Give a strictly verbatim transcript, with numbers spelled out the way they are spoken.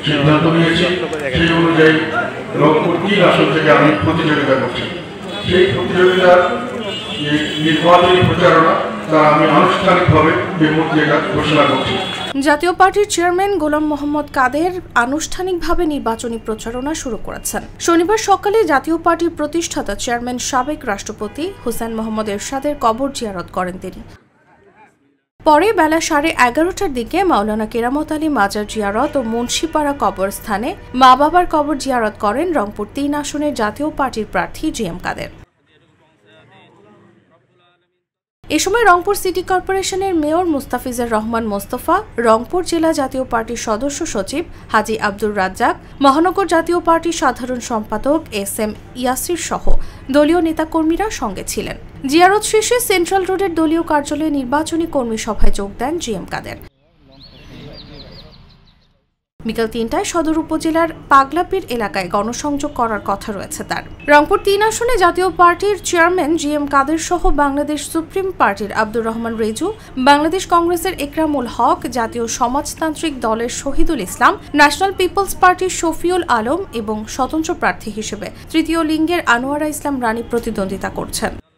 সিদ্ধান্ত নিয়েছি, সেই অনুযায়ী রংপুর তিন আসন থেকে আমি প্রতিযোগিতা করছি। সেই প্রতিযোগিতার নির্বাচনী প্রচারণা তা আমি আনুষ্ঠানিকভাবে এই মুহূর্তে ঘোষণা করছি। জাতীয় পার্টির চেয়ারম্যান গোলাম মোহাম্মদ কাদের আনুষ্ঠানিকভাবে নির্বাচনী প্রচারণা শুরু করেছেন। শনিবার সকালে জাতীয় পার্টির প্রতিষ্ঠাতা চেয়ারম্যান সাবেক রাষ্ট্রপতি হোসেন মোহাম্মদ এরশাদের কবর জিয়ারত করেন তিনি। পরে বেলা সাড়ে এগারোটার দিকে মাওলানা কেরামত আলী মাজার জিয়ারত ও মুন্সিপাড়া কবরস্থানে মা বাবার কবর জিয়ারত করেন রংপুর তিন আসনের জাতীয় পার্টির প্রার্থী জি এম কাদের। এ সময় রংপুর সিটি কর্পোরেশনের মেয়র মুস্তাফিজুর রহমান মোস্তফা, রংপুর জেলা জাতীয় পার্টির সদস্য সচিব হাজী আব্দুর রাজ্জাক, মহানগর জাতীয় পার্টির সাধারণ সম্পাদক এস এম ইয়াসির সহ দলীয় নেতাকর্মীরা সঙ্গে ছিলেন। জিয়ারত শেষে সেন্ট্রাল রোডের দলীয় কার্যালয়ে নির্বাচনী কর্মী সভায় যোগ দেন জি এম কাদের। বিকাল তিনটায় সদর উপজেলার পাগলাপীর এলাকায় গণসংযোগ করার কথা রয়েছে তার। রংপুর তিন আসনে জাতীয় পার্টির চেয়ারম্যান জি এম কাদের সহ বাংলাদেশ সুপ্রিম পার্টির আব্দুর রহমান রেজু, বাংলাদেশ কংগ্রেসের একরামুল হক, জাতীয় সমাজতান্ত্রিক দলের শহীদুল ইসলাম, ন্যাশনাল পিপলস পার্টির শফিউল আলম এবং স্বতন্ত্র প্রার্থী হিসেবে তৃতীয় লিঙ্গের আনোয়ারা ইসলাম রানী প্রতিদ্বন্দ্বিতা করছেন।